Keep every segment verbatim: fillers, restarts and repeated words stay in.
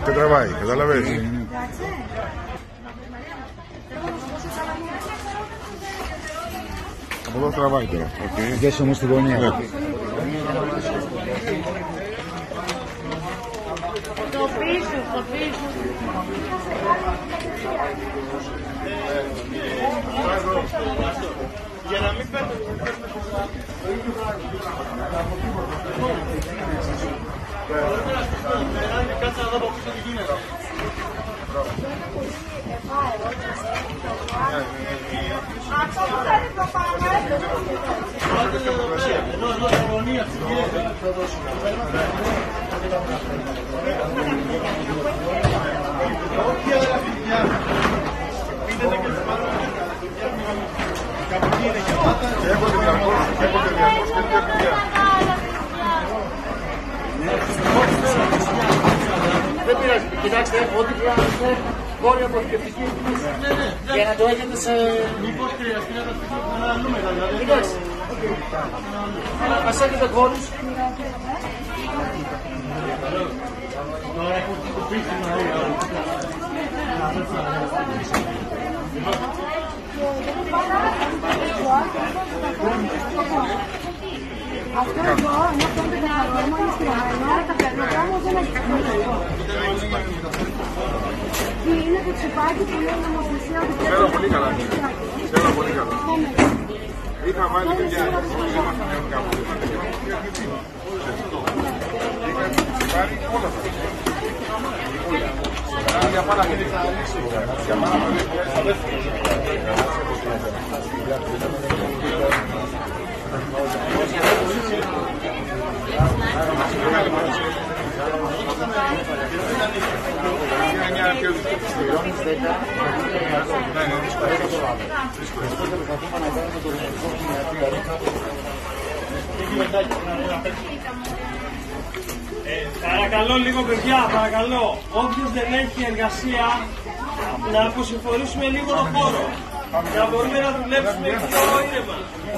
Δεν τραβάει, καταλαβαίνεις. Από εδώ τραβάει τώρα. Βγες όμως στην γωνία. Ναι. Το πίσω, το πίσω. Για να μην παίρνω. Κάτσε να δω από πίσω τι γίνεται. Αυτό που θα είναι το παραμέτρο. Εδώ, εδώ, η γωνία. Όχι, αλλά παιδιά. Πείτε και τις παρόλες. Κάπου εκεί είναι και πάτα. Έχω τη διακόσια, έχω τη διακόσια και τη παιδιά. Δεν πειράζει, κοιτάξτε, ό,τι χρειάζεται βόρεια αποθηκευτική για να το έχετε σε... Μήπως χρειαστεί να τα στήσουμε ένα νούμερο, δηλαδή. Εντάξει, ας έχετε χώρους. Τώρα έχω το πίσω να αυτό εδώ, είναι αυτό το καθαρό, είναι στριμμένο, τα περνάω, όμως δεν έχει καθαρό. Είναι το τσιπάκι που λέει νομοθεσία ότι πρέπει Ξέρω πολύ καλά. Ξέρω πολύ καλά. Είχα βάλει παιδιά, όλοι δεν μας ανέβουν κάπου. Είχα πάρει όλα αυτά. Για πάρα πολύ. Για πάρα πολύ. Ε, παρακαλώ λίγο παιδιά, παρακαλώ. Όποιος δεν έχει εργασία, να αποσυμφορήσουμε λίγο το χώρο. Για να μπορούμε να δουλέψουμε πιο ήρεμα.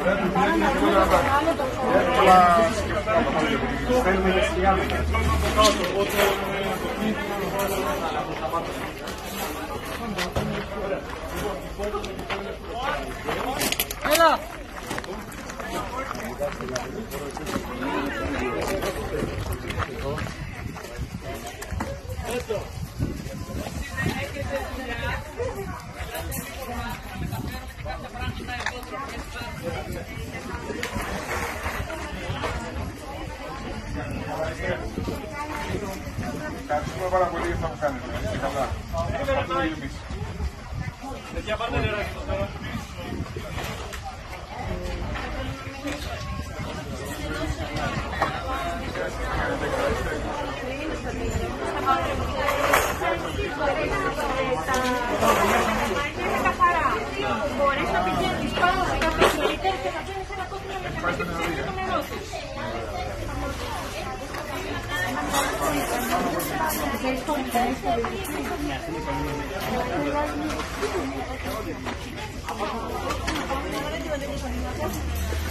Έλα! Ευχαριστούμε πάρα πολύ για αυτά που κάνετε. Είστε καλά. Παιδιά, πάρτε νεράκι τώρα. Μπορείς να πηγαίνεις πάνω σε κάποιο σφαίρτερ και να παίρνεις ένα κόκκινο με το νερό σου.